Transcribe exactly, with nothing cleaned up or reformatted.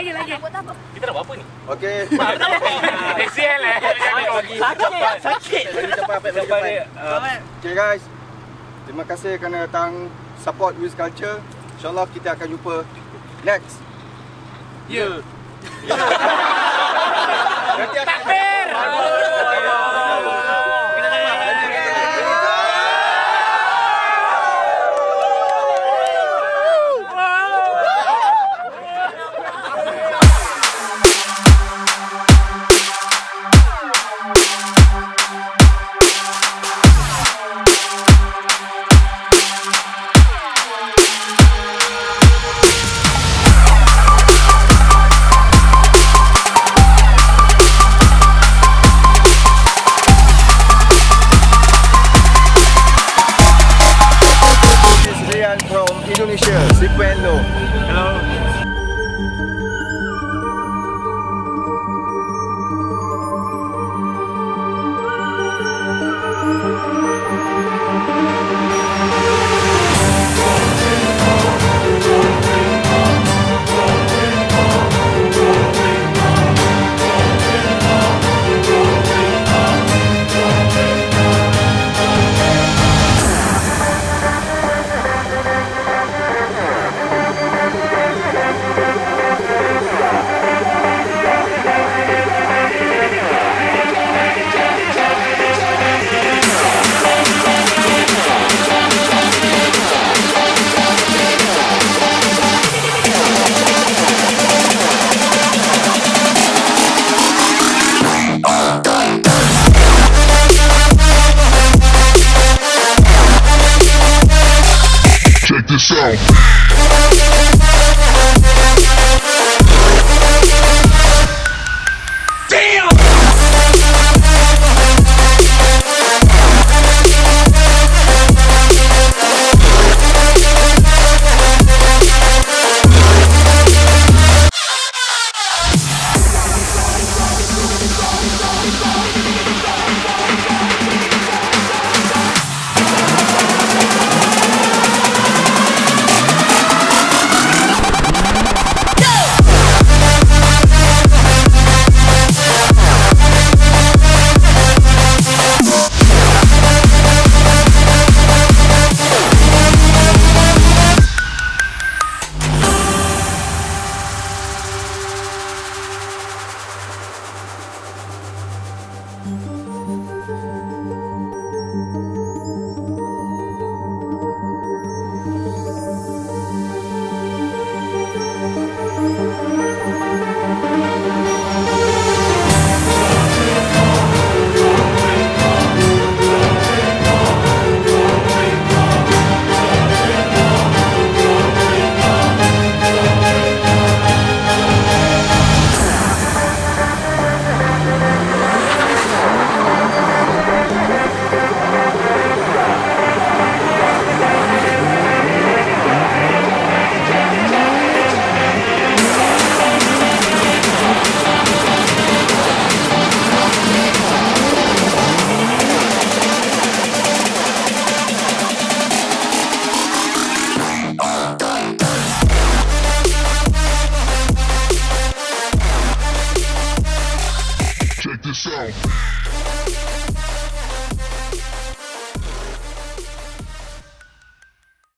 lagi, lagi. Kita nak buat apa ni? Okey. Razihel eh. Sakit, sakit. Bagi cepat, bagi cepat. Okay guys, terima kasih kerana datang support Wiz Culture. InsyaAllah kita akan jumpa next. Ya. Takbir. From Indonesia, Sipendo. Hello. Check this out. Check this out.